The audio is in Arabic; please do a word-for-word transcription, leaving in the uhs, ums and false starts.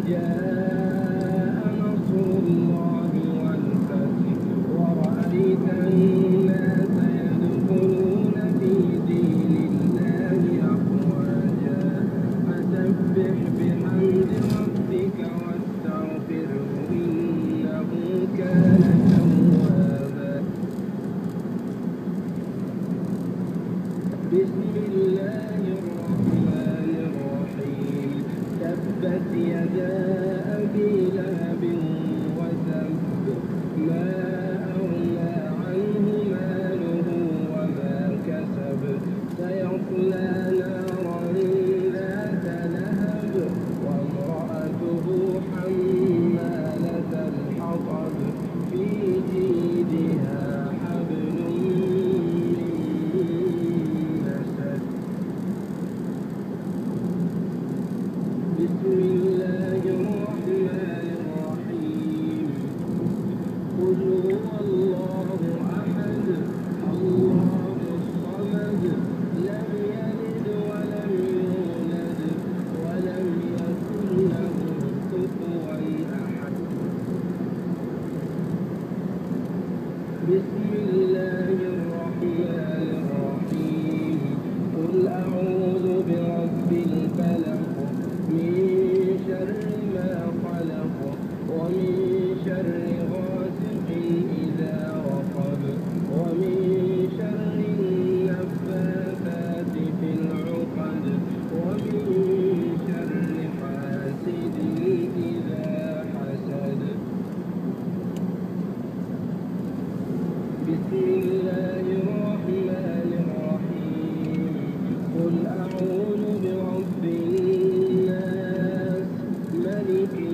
جاء نصر الله والفتح ورأيت الناس يدخلون في دين الله أفواجا فسبح بحمد ربك واستغفره إنه كان توابا. بسم الله الرحمن الرحيم. تبت يدا أبي لهب وتب ما أغنى عنه ماله وما كسب سيصلى نارا ذات لهب وامرأته حمالة الحطب في جيدها حبل من مسد. بسم الله الرحمن الرحيم. قل هو الله أحد الله الصمد لم يلد ولم يولد ولم يكن له كفوا أحد. بسم الله الرحمن الرحيم. قل أعوذ برب الفلق من شر ما خلق ومن شر غاسق إذا وقب ومن شر النفاثات في العقد ومن شر حاسد إذا حسد. بسم الله الرحمن الرحيم. قل أعوذ برب الناس ملك